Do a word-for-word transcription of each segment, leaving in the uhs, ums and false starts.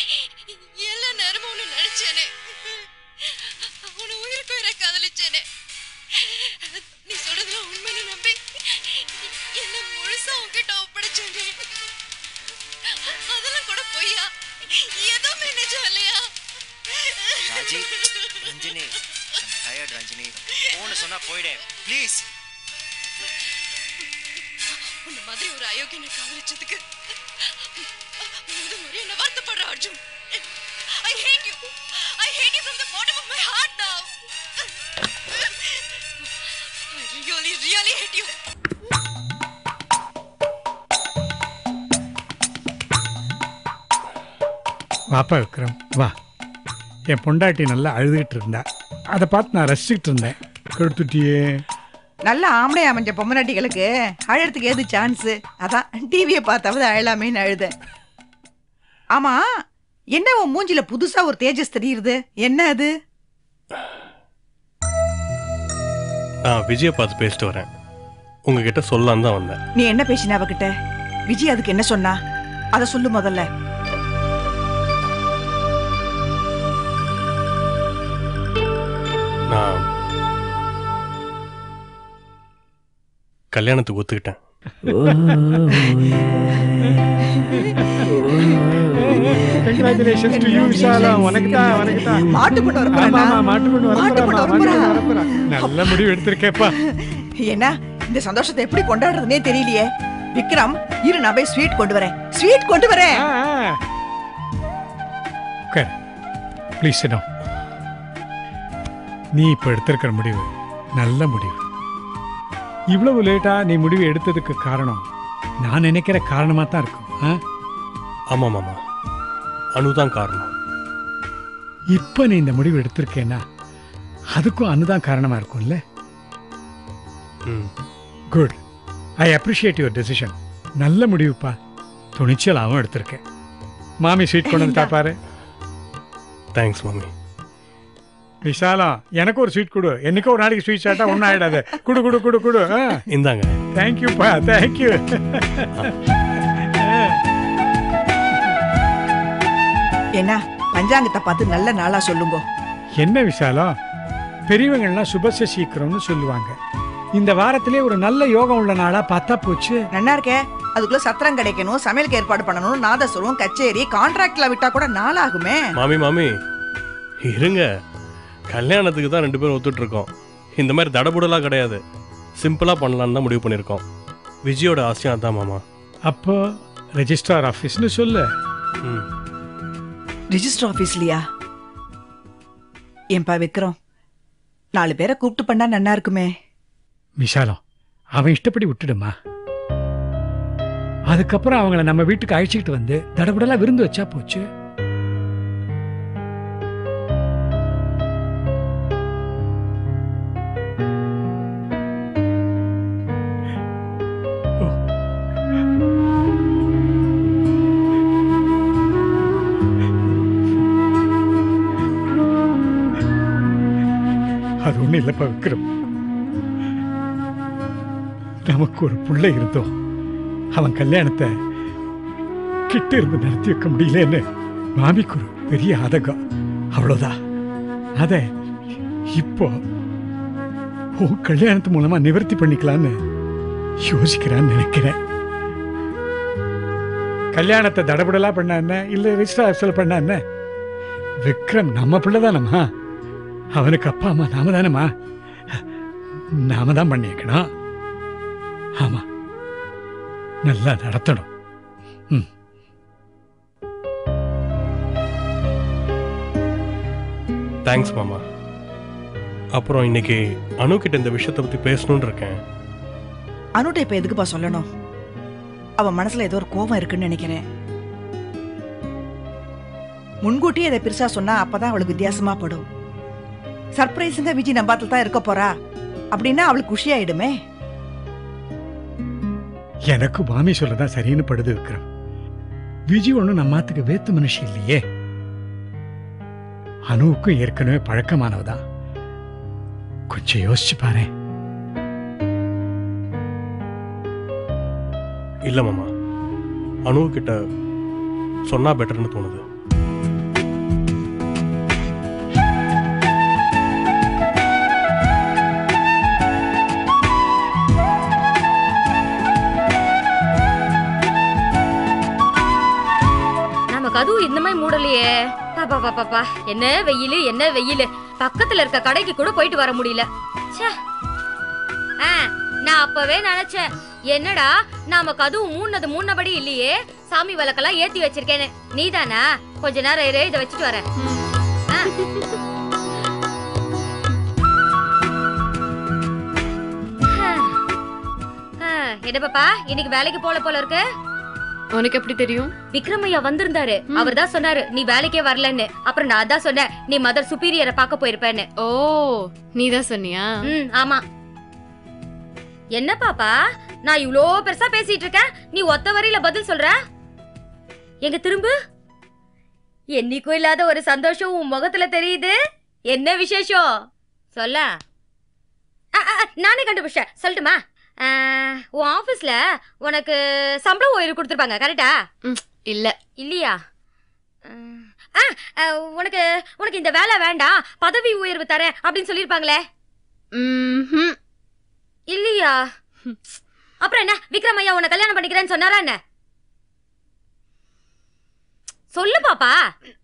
எல்லா நேரமும் உன்னை நினைச்சேனே, உன்னை உயிருக்கு உயிரை காதலிச்சேனே. நீ சொல்றதுல உண்மைன்னு நம்பி என்ன முழுசா உன்கிட்ட ஒப்படைச்சேனே. அதெல்லாம் கூட பொய்யா? எதுவுமே நிஜம் இல்லையா? ராஜி, ரஞ்சினி, டயர்ட் ரஞ்சினி, போன சொன்னா போயிடே ப்ளீஸ். உன்ன மாதிரி ஒரு அயோக்கியனை காதலிச்சதுக்கு முதல் முறை என்ன வருத்தப்படுற Arjun. I hate you. I hate you from the bottom of my heart now. I really, really hate you. வாப்பா விக்ரம் வா. என் பொண்டாட்டி நல்லா அழுதுகிட்டு இருந்தா, அதை பார்த்து நான் ரசிச்சுட்டு இருந்தேன். கெடுத்துட்டியே. நல்ல ஆம்பளை அமைஞ்ச பொம்மநாட்டிகளுக்கு அழறதுக்கு ஏது சான்ஸ்? அதான் டிவியை பார்த்தாவது அழலாமேன்னு அழுத. ஆமா, என்ன உன் மூஞ்சில புதுசா ஒரு தேஜஸ் தெரியுது, என்ன அது? நான் விஜயை பார்த்து பேசிட்டு வரேன், உங்ககிட்ட சொல்லலாம் தான் வந்தேன். நீ என்ன பேசின அவகிட்ட? விஜய் அதுக்கு என்ன சொன்னா அதை சொல்லு முதல்ல. நான் கல்யாணத்துக்கு ஒத்துக்கிட்டேன். Congratulations to you விஷாலா. உனக்கு தான் உனக்கு தான் மாட்டு கொண்டு வரப்பா. ஆமா ஆமா மாட்டு கொண்டு வரப்பா. நல்ல முடிவு எடுத்திருக்கேப்பா. ஏன்னா இந்த சந்தோஷத்தை எப்படி கொண்டாடுறதுனே தெரியலையே. விக்ரம், இரு நான் போய் ஸ்வீட் கொண்டு வரேன். ஸ்வீட் கொண்டு வரேன். Okay please sit down. நீ இப்போ எடுத்திருக்கிற முடிவு நல்ல முடிவு. இவ்வளவு லேட்டா நீ முடிவு எடுத்ததுக்கு காரணம் நான் நினைக்கிற காரணமா தான் இருக்கும். ஆமா மாமா, அனுதான் காரணம். இப்ப நீ இந்த முடிவு எடுத்திருக்கேன்னா அதுக்கும் அனுதான் காரணமா இருக்கும்ல. Good, I appreciate your decision. நல்ல முடிவுப்பா, துணிச்சலாகவும் எடுத்திருக்கேன். மாமி ஸ்வீட் கொண்டு வந்து பாரு. தேங்க்ஸ் மாமி. விஷாலம், எனக்கு ஒரு ஸ்வீட் கொடு. என்னைக்கு ஒரு நாளைக்கு ஸ்வீட் சாப்பிட்டா ஒன்றும் ஆயிடாது. குடு குடு குடு குடு. இந்தாங்க. தேங்க்யூப்பா, தேங்க்யூ. என்ன பஞ்சாங்கத்தை பார்த்து நல்ல நாளா சொல்லுங்க. என்ன விஷாலம், பெரியவங்கள்லாம் சுபச சீக்கிரம்னு சொல்லுவாங்க. இந்த வாரத்திலே ஒரு நல்ல யோகம் உள்ள நாளா பார்த்தா போச்சு. நல்லா இருக்கே. அதுக்குள்ள சத்திரம் கிடைக்கணும், சமையலுக்கு ஏற்பாடு பண்ணணும், நாதஸ்வரம், கச்சேரி, கான்ட்ராக்ட்ல விட்டா கூட நாளாகுமே. மாமி மாமி இருங்க, கல்யாணத்துக்கு தான் ரெண்டு பேரும் ஒத்துட்டு இருக்கோம். இந்த மாதிரி தடபுடலாம் கிடையாது, சிம்பிளா பண்ணலான்னு தான் முடிவு பண்ணியிருக்கோம். விஜயோட ஆசையா தான் மாமா. அப்போ ரெஜிஸ்ட்ரார் ஆஃபீஸ்னு சொல்லு. ரெஜிஸ்டர் ஆபீஸ்லயா? ஏன்பா விக்ரம், நாலு பேரை கூப்பிட்டு பண்ணா நல்லா இருக்குமே. விஷாலம், அவன் இஷ்டப்படி விட்டுடுமா. அதுக்கப்புறம் அவங்கள நம்ம வீட்டுக்கு அழைச்சிக்கிட்டு வந்து தடபுடலா விருந்து வச்சா போச்சு. அது ஒண்ணு இல்லப்பா விக்ரம், நமக்கு ஒரு பிள்ளை இருந்தோம், அவன் கல்யாணத்தை கிட்ட இருந்து நடத்தி வைக்க முடியலன்னு மாமிக்கு ஒரு பெரிய ஆதகம். அவ்வளவுதான். அத இப்போ உன் கல்யாணத்து மூலமா நிவர்த்தி பண்ணிக்கலான்னு யோசிக்கிறான்னு நினைக்கிறேன். கல்யாணத்தை தடபுடலா பண்ண என்ன, இல்ல ரெஜிஸ்டர் ஆஃபீஸ்ல பண்ண என்ன, விக்ரம் நம்ம பிள்ளைதானம்மா. அவனுக்கு அப்பா அம்மா நாம தானம்மா. நாம தான் பண்ணிக்கணும். ஆமா, நல்லா நடத்தணும். தேங்க்ஸ் மாமா. அப்புறம் இன்னைக்கு அனு கிட்ட இந்த விஷயத்தை பத்தி பேசணும்னு இருக்கேன். அனுட்ட இப்ப எதுக்குப்பா சொல்லணும்? அவன் மனசுல ஏதோ ஒரு கோபம் இருக்குன்னு நினைக்கிறேன். முன்கூட்டியே அதை பெருசா சொன்னா அப்பதான் அவளுக்கு வித்தியாசமா படும். சர்ப்ரைஸுங்க விஜய் நம்பாத்துல தான் இருக்க போறா அப்படின்னா அவளுக்கு குஷி ஆயிடுமே. எனக்கு மாமி சொல்லதான் சரின்னு படுது விக்ரம். விஜய் ஒண்ணு நம்மாத்துக்கு வேத்து மனுஷி இல்லையே. அனுவுக்கும் ஏற்கனவே பழக்கமானவதான். கொஞ்சம் யோசிச்சு பாரு. இல்ல மாமா, அனு கிட்ட சொன்னா பெட்டர்னு தோணுது. கதவு இந்த மாதிரி மூடலையே. பாப்பா பாப்பாப்பா, என்ன வெயிலு என்ன வெயிலு, பக்கத்துல இருக்க கடைக்கு கூட போயிட்டு வர முடியல. ச்சே. ஆ, நான் அப்பவே நினைச்சேன், என்னடா நாம கதவு மூணது மூணபடி இல்லையே, சாமி விளக்கெல்லாம் ஏத்தி வச்சிருக்கேன்னு. நீதானா? கொஞ்ச நேரம் இரு, இதை வச்சுட்டு வரேன். என்ன பாப்பா, இன்னைக்கு வேலைக்கு போல போல இருக்கு. உனக்கு எப்படி தெரியும்? விக்ரமையா வந்திருந்தாரு, அவர் தான் சொன்னாரு நீ வேலைக்கே வரலன்னு. அப்புறம் நான் தான் சொன்னேன் நீ மதர் சுப்பீரியரை பார்க்க போயிருப்பேன்னு. ஓ, நீ தான் சொன்னியா? ம், ஆமா. என்ன பாப்பா, நான் இவ்ளோ பெருசா பேசிட்டு இருக்கேன், நீ ஒத்த வரியில பதில் சொல்ற. எங்க திரும்பு. என்னைக்கும் இல்லாத ஒரு சந்தோஷம் உன் முகத்துல தெரியுது. என்ன விசேஷம் சொல்ல? நானே கண்டுபிடிச்சேன், சொல்லட்டுமா? உன் ஆபீஸ்ல உனக்கு சம்பள உயர்வு கொடுத்துருப்பாங்க, கரெக்டா? இல்ல. இல்லையா? உனக்கு உனக்கு இந்த வேலை வேண்டாம், பதவி உயர்வு தரேன் அப்படின்னு சொல்லிருப்பாங்களே. இல்லையா? அப்புறம் என்ன, விக்ரம் ஐயா உன்னை கல்யாணம் பண்ணிக்கிறேன்னு சொன்னாரா என்ன? சொல்லு பாப்பா.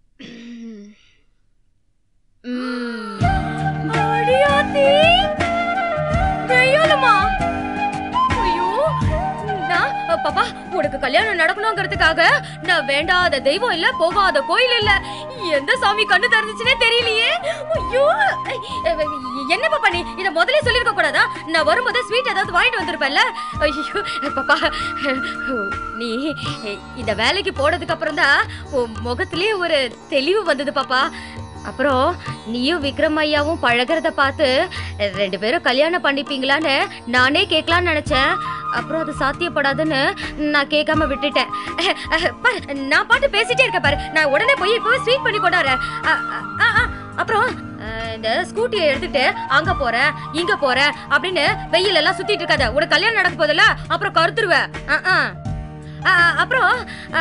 பாப்பா, உனக்கு கல்யாணம் நடக்கணுங்கிறதுக்காக நான் வேண்டாத தெய்வம் இல்ல, போகாத கோயில் இல்ல, எந்த சாமி கண்ணு திறந்துச்சுன்னே தெரியலையே. ஐயோ, என்ன பாப்பா நீ இத முதல்ல சொல்லிருக்க கூடாதா? நான் வரும்போது ஸ்வீட் ஏதாவது வாங்கிட்டு வந்திருப்பேன்ல. ஐயோ பாப்பா, நீ இந்த வேலைக்கு போனதுக்கு அப்புறம் தான் உன் முகத்திலே ஒரு தெளிவு வந்தது பாப்பா. அப்புறம் நீயும் விக்ரம் ஐயாவும் பழகிறத பார்த்து ரெண்டு பேரும் கல்யாணம் பண்ணிப்பீங்களான்னு நானே கேட்கலான்னு நினைச்சேன். அப்புறம் அது சாத்தியப்படாதுன்னு நான் கேட்காம விட்டுட்டேன். நான் பாட்டு பேசிட்டே இருக்க பாரு, நான் உடனே போய் இப்பவே ஸ்வீட் பண்ணி கொண்டாடுறேன். அப்புறம் இந்த ஸ்கூட்டியை எடுத்துட்டு அங்க போறேன் இங்க போறேன் அப்படின்னு வெயில் எல்லாம் சுத்திட்டு இருக்காத, உனக்கு கல்யாணம் நடக்க போதில்ல, அப்புறம் கருத்துருவேன். அப்புறம்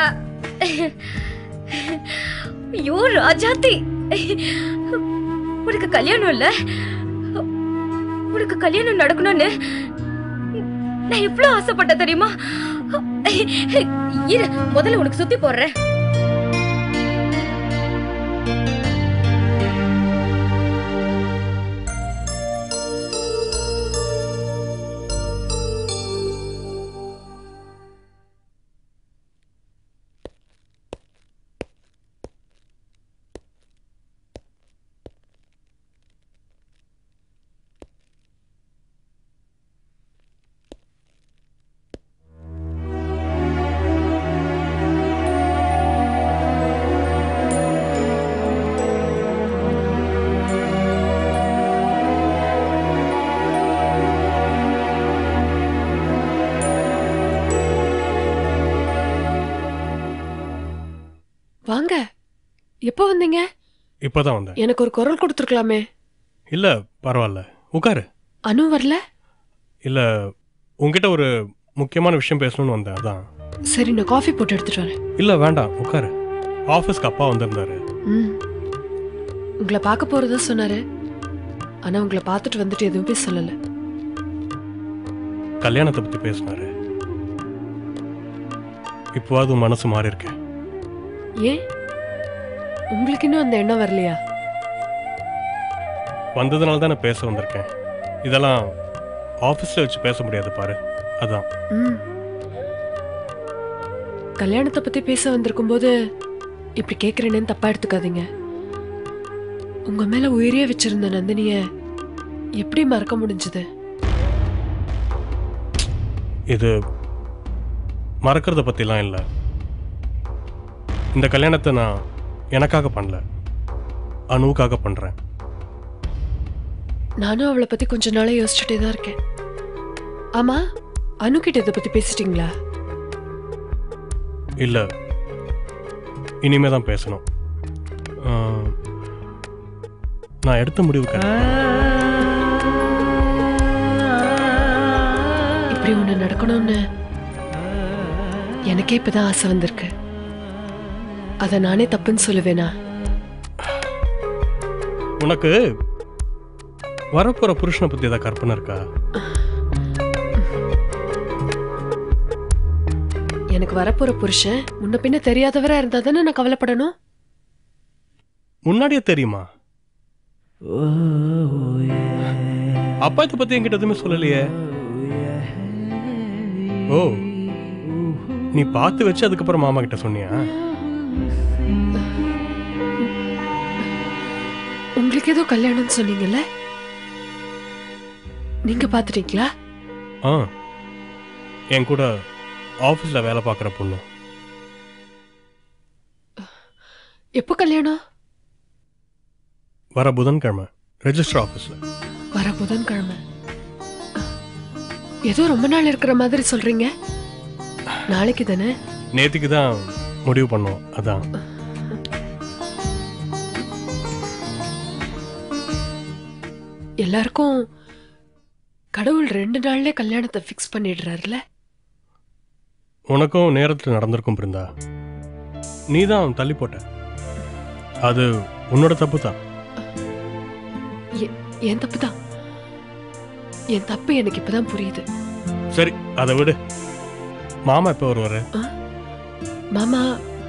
ஐயோ ராஜாத்தி, உனக்கு கல்யாணம் இல்ல, உனக்கு கல்யாணம் நடக்கணும்னு நான் எவ்வளவு ஆசைப்பட்ட தெரியுமா? இரு, முதல்ல உனக்கு சுத்தி போடுறேன். வாங்க. எப்போ வந்தீங்க? இப்பதான் வந்தேன். எனக்கு ஒரு குரல் கொடுத்துருக்கலாமே. இல்ல பரவாயில்ல, உட்காரு. அனு வரல? இல்ல, உங்ககிட்ட ஒரு முக்கியமான விஷயம் பேசணும்னு வந்தேன், அதான். சரி, நான் காஃபி போட்டு எடுத்துட்டு வரேன். இல்ல வேண்டாம், உட்காரு. ஆஃபீஸ்க்கு அப்பா வந்திருந்தாரு. ம், உங்களை பார்க்க போறதா சொன்னாரு. ஆனா உங்களை பார்த்துட்டு வந்துட்டு எதுவுமே சொல்லல. கல்யாணத்தை பத்தி பேசினாரு. இப்போவாது மனசு மாறி இருக்கேன். ஏன், உங்களுக்கு இன்னும் அந்த எண்ணம் வரலையா? வந்ததுனால தான் நான் பேச வந்திருக்கேன். இதெல்லாம் ஆஃபீஸில் வச்சு பேச முடியாது பாரு, அதான். ம், கல்யாணத்தை பத்தி பேச வந்திருக்கும் போது இப்படி கேட்குறேன்னு தப்பா எடுத்துக்காதீங்க. உங்க மேல உயிரியே வச்சிருந்த நந்தினிய எப்படி மறக்க முடிஞ்சது? இது மறக்கிறத பற்றிலாம் இல்லை. இந்த கல்யாணத்தை நான் எனக்காக பண்ணல, அனுவுக்காக பண்ணுறேன். நானும் அவளை பத்தி கொஞ்ச நாளே யோசிச்சுட்டே தான் இருக்கேன். ஆமா, அனு கிட்ட இதை பத்தி பேசிட்டீங்களா? இல்லை, இனிமே தான் பேசணும். நான் எடுத்த முடிவு இப்படி ஒண்ணு நடக்கணும்னு எனக்கே இப்பதான் ஆசை வந்திருக்கு. அத நானே தப்புன்னு சொல்லுவேனா? உனக்கு வரப்போற புருஷனை பத்தி ஏதாவது கற்பனை இருக்கா? எனக்கு வரப்போற புருஷன் முன்ன பின்ன தெரியாதவரா இருந்தா தானே நான் கவலைப்படணும். முன்னாடியே தெரியுமா? அப்பா இதை பத்தி என்கிட்ட எதுவுமே சொல்லலையே. ஓ, நீ பார்த்து வச்சு அதுக்கப்புறம் மாமா கிட்ட சொன்னியா? உங்களுக்கு ஏதோ கல்யாணம் சொன்னீங்கல்ல, நீங்க பாத்துட்டீங்களா? ஆ, என் கூட ஆபீஸ்ல வேலை பார்க்குற பொண்ணு. எப்போ கல்யாணம்? வர புதன்கிழமை ரெஜிஸ்டர் ஆபீஸ்ல. வர புதன்கிழமை? ஏதோ ரொம்ப நாள் இருக்கிற மாதிரி சொல்றீங்க. நாளைக்கு தானே? நேற்றுக்கு தான் முடிவு பண்ணோம். அதான். எல்லாருக்கும் கடவுள் ரெண்டு நாள்ல கல்யாணத்தை ஃபிக்ஸ் பண்ணிடுறாருல. உனக்கும் நேரத்தில் நடந்திருக்கும் பிருந்தா. நீ தான் தள்ளி போட்ட. அது உன்னோட தப்பு தான். என் தப்பு தான். என் தப்பு எனக்கு இப்பதான் புரியுது. சரி, அதை விடு. மாமா எப்போ வருவாரு? மாமா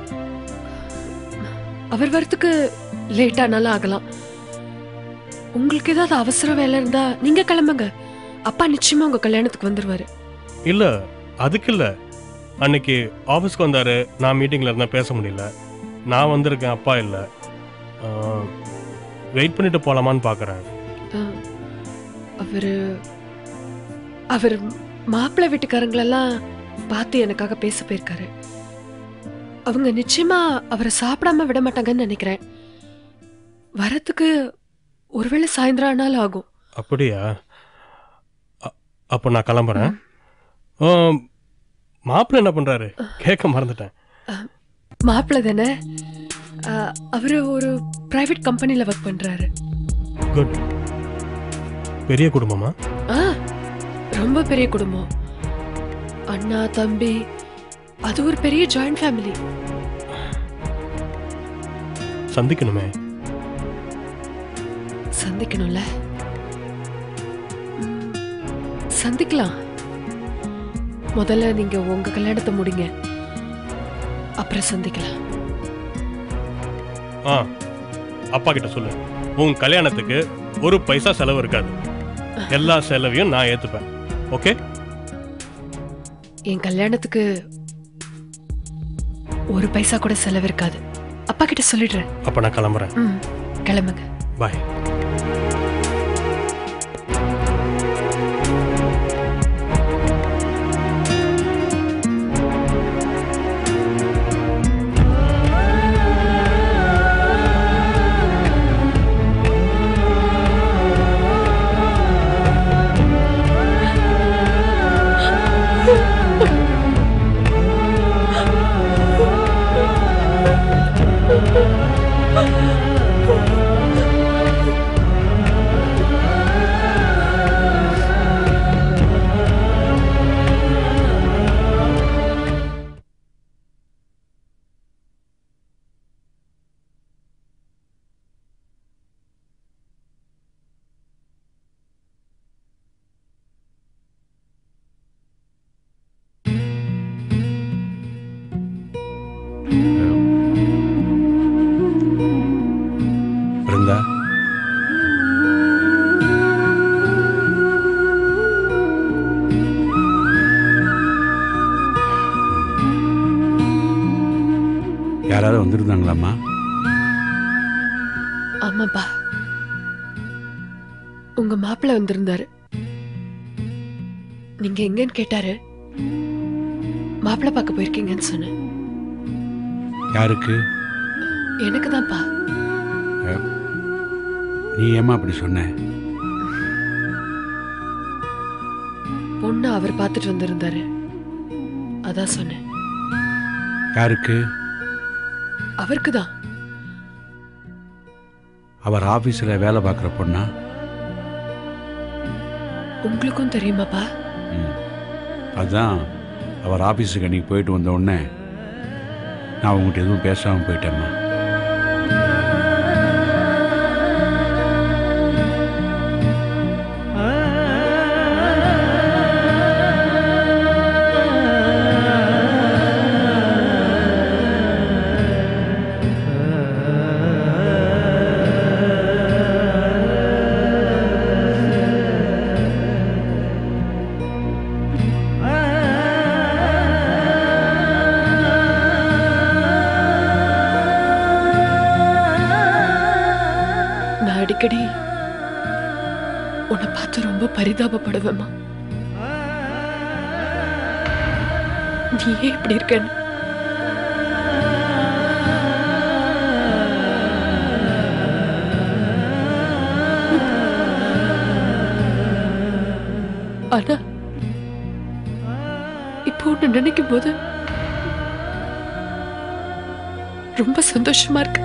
அவர் வரத்துக்கு லேட் ஆனாலும் ஆகலாம். உங்களுக்கு ஏதாவது அவசர வேலை இருந்தா நீங்க கிளம்புங்க. அப்பா நிச்சயமா உங்க கல்யாணத்துக்கு வந்துருவாரு. இல்ல, அதுக்கு இல்ல. அன்னைக்கு ஆஃபீஸ்க்கு வந்தாரு, நான் மீட்டிங்ல இருந்தா பேச முடியல. நான் வந்திருக்கேன், அப்பா இல்லை. வெயிட் பண்ணிட்டு போலாமான்னு பாக்குறேன். அவரு அவர் மாப்பிள்ளை வீட்டுக்காரங்களெல்லாம் பார்த்து எனக்காக பேச போயிருக்காரு. அவங்க நிச்சயமா அவரை சாப்பிடாம விட மாட்டாங்கன்னு நினைக்கிறேன். வரத்துக்கு ஒருவேளை சாயந்தரம் ஆனாலும் ஆகும். அப்படியா? அப்போ நான் கிளம்புறேன். மாப்பிள்ளை என்ன பண்றாரு? கேட்க மறந்துட்டேன். மாப்பிள்ளை தானே, அவரு ஒரு பிரைவேட் கம்பெனில ஒர்க் பண்றாரு. குட். பெரிய குடும்பமா? ஆ, ரொம்ப பெரிய குடும்பம். அண்ணா தம்பி, அது ஒரு பெரிய ஜாயிண்ட் ஃபேமிலி. சந்திக்கணுமே. சந்திக்கணும்ல? சந்திக்கலாம். முதல்ல நீங்க உங்க கல்யாணத்தை முடிங்க, அப்புறம் சந்திக்கலாம். ஆ, அப்பா கிட்ட சொல்லு, உன் கல்யாணத்துக்கு ஒரு பைசா செலவு இருக்காது. எல்லா செலவையும் நான் ஏத்துப்பேன். ஓகே? என் கல்யாணத்துக்கு ஒரு பைசா கூட செலவு இருக்காது. அப்பா கிட்ட சொல்லிடுறேன். அப்ப நான் கிளம்புறேன். ம், கிளம்புங்க. பாய். பிருந்தா, யாராவது வந்திருந்தாங்களாம்மா? ஆமாப்பா, உங்க மாப்பிள்ளை வந்திருந்தாரு. நீங்க எங்கன்னு கேட்டாரு. மாப்பிள்ளை பார்க்க போயிருக்கீங்கன்னு சொன்னேன். யாருக்கு? எனக்கு தான்ப்பா. நீ ஏமா அப்படி சொன்ன? பொண்ணு அவர் பார்த்துட்டு வந்திருந்தாரு, அதான் சொன்னேன். யாருக்கு? அவருக்கு தான். அவர் ஆபீஸ்ல வேலை பார்க்குற பொண்ணா? உங்களுக்கும் தெரியுமாப்பா? அதான் அவர் ஆபீஸுக்கு அன்னைக்கு போயிட்டு வந்த உடனே நான் உங்கள்கிட்ட எதுவும் பேசாமல் போயிட்டேம்மா. அடிக்கடி உன்னை பார்த்து ரொம்ப பரிதாபப்படுவேம்மா. நீ ஏன் இப்படி இருக்கன்னு. ஆனா இப்போ ஒண்ணு நினைக்கும் போது ரொம்ப சந்தோஷமா இருக்கு.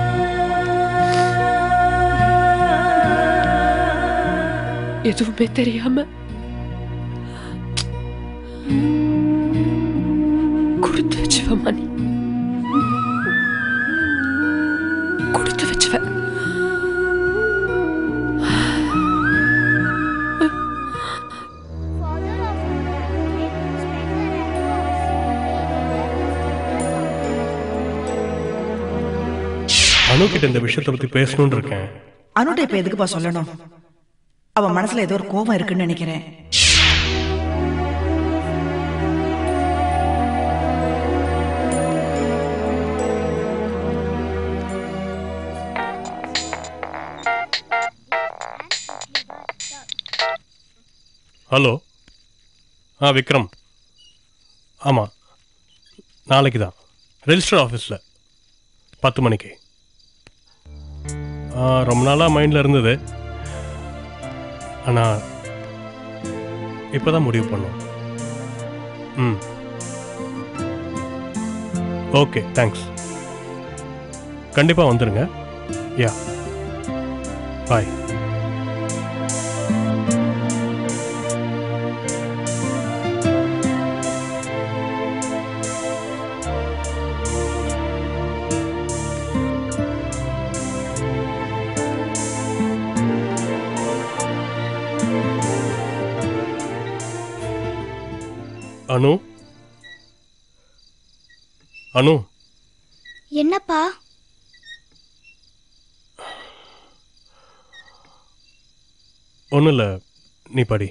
எதுவுமே தெரியாம கொடுத்து வச்சுவ நீ. கொடுத்து வச்சுவ. அனு கிட்ட இந்த விஷயத்தை பத்தி பேசணும்னு இருக்கேன். அனுட்ட இப்ப எதுக்குப்பா சொல்லணும்? அவன் மனசுல ஏதோ ஒரு கோபம் இருக்குன்னு நினைக்கிறேன். ஹலோ. ஆ விக்ரம். ஆமாம், நாளைக்கு தான் ரெஜிஸ்டர் ஆஃபீஸில் பத்து மணிக்கு. ரொம்ப நாளாக மைண்டில் இருந்தது, ஆனால் இப்போ தான் முடிவு பண்ணோம். ம் ஓகே, தேங்க்ஸ். கண்டிப்பாக வந்துடுங்க. யா, பாய். அனு, அனு. என்னப்பா? ஒன்றும் இல்லை, நீ படி.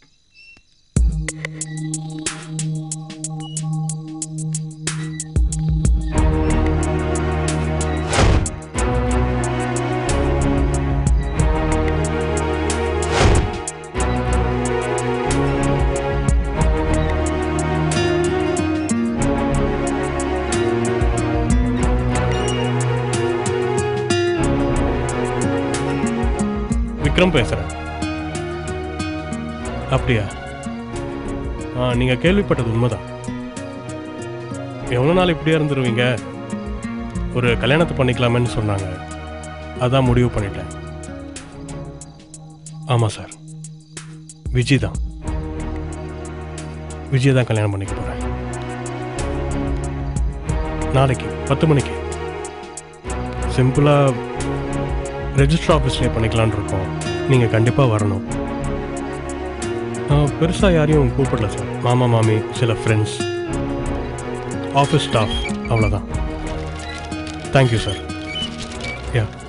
விக்ரம் பேசுகிறேன். அப்படியா? ஆ, நீங்கள் கேள்விப்பட்டது உண்மைதான். எவ்வளோ நாள் இப்படியே இருந்துருவீங்க, ஒரு கல்யாணத்தை பண்ணிக்கலாமேன்னு சொன்னாங்க. அதான் முடிவு பண்ணிட்டேன். ஆமாம் சார், விஜய் தான். விஜய் தான் கல்யாணம் பண்ணிக்க போகிறேன். நாளைக்கு பத்து மணிக்கு சிம்பிளாக ரெஜிஸ்டர் ஆஃபீஸ்லேயே பண்ணிக்கலான் இருக்கோம். நீங்கள் கண்டிப்பாக வரணும். பெருசாக யாரையும் கூப்பிடல சார். மாமா, மாமி, சில ஃப்ரெண்ட்ஸ், ஆஃபீஸ் ஸ்டாஃப், அவ்வளோதான். Thank you sir. யா.